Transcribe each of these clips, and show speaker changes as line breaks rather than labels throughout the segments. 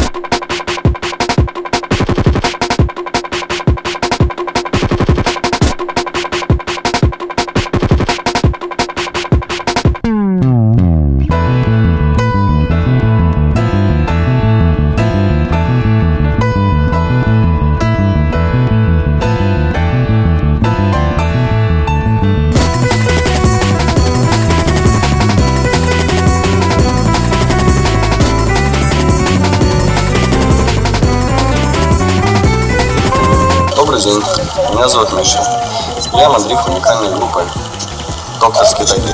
Добрый день, меня зовут Миша. Я мандрик уникальной группы «Докторский Тагир».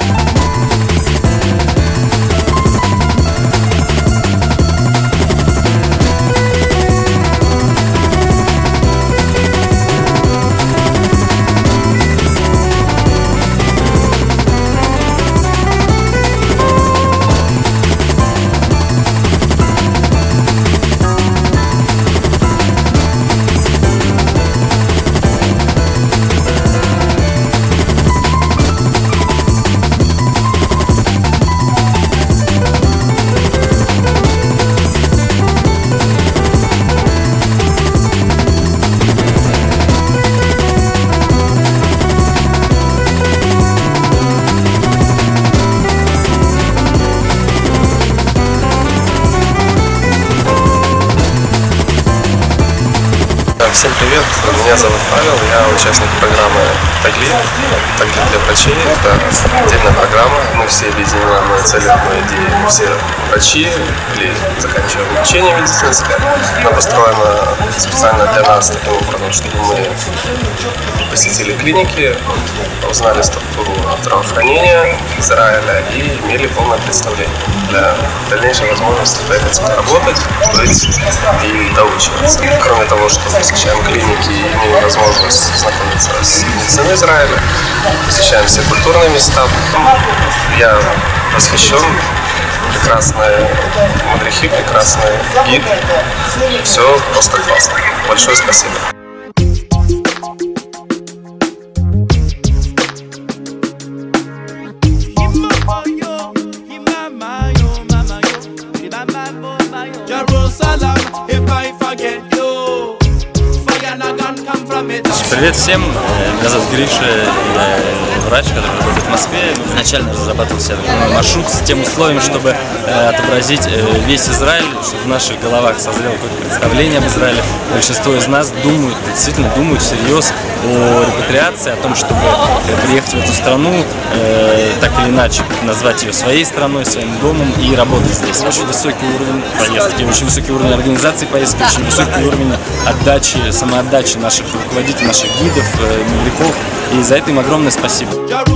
Всем привет, меня зовут Павел, я участник программы «Тагли» для врачей. Это отдельная программа, мы все объединены одной целью, одной идеей. Все врачи или заканчиваем обучение медицинское. Она построена специально для нас таким образом, чтобы мы посетили клиники, узнали структуру здравоохранения Израиля и имели полное представление для дальнейшей возможности поехать работать, жить и доучиваться. Кроме того, что посещаем клиники и имеем возможность знакомиться с медициной Израиля, посещаем все культурные места. Я восхищен. Прекрасные мадрихи, прекрасный гид. Все просто классно. Большое спасибо.
Привет всем, меня зовут Гриша, я врач, который работает в Москве. Изначально разрабатывался маршрут с тем условием, чтобы отобразить весь Израиль, чтобы в наших головах созрело какое-то представление об Израиле. Большинство из нас действительно думают всерьез о репатриации, о том, чтобы приехать в эту страну, так или иначе назвать ее своей страной, своим домом и работать здесь. Очень высокий уровень поездки, очень высокий уровень организации поездки, очень высокий уровень отдачи, самоотдачи наших руководителей, наших гидов, мадрихов, и за это им огромное спасибо.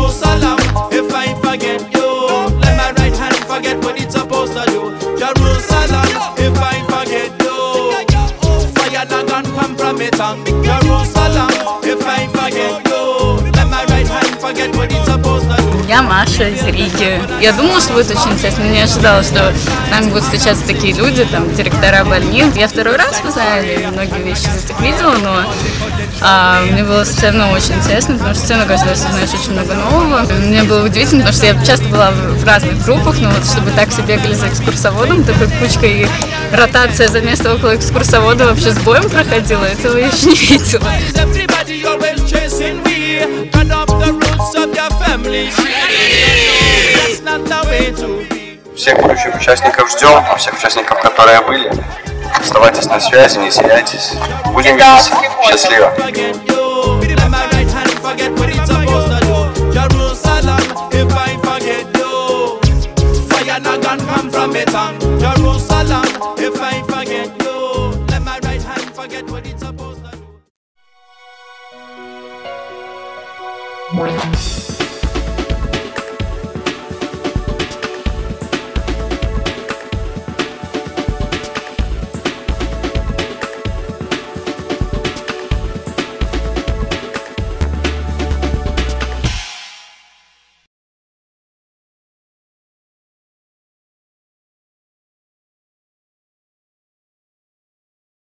Я Маша из Риги. Я думала, что будет очень интересно, но не ожидала, что с нами будут встречаться такие люди, там, директора больниц. Я второй раз в Израиле, многие вещи из этих видела, но мне было все равно очень интересно, потому что все равно каждый раз узнаешь очень много нового. Мне было удивительно, потому что я часто была в разных группах, но вот чтобы так все бегали за экскурсоводом, такой кучкой, и ротация за место около экскурсовода вообще с боем проходила, этого я еще не видела.
Всех будущих участников ждем, а всех участников, которые были, оставайтесь на связи, не теряйтесь. Будем видеться. Счастливо.
Jerusalem,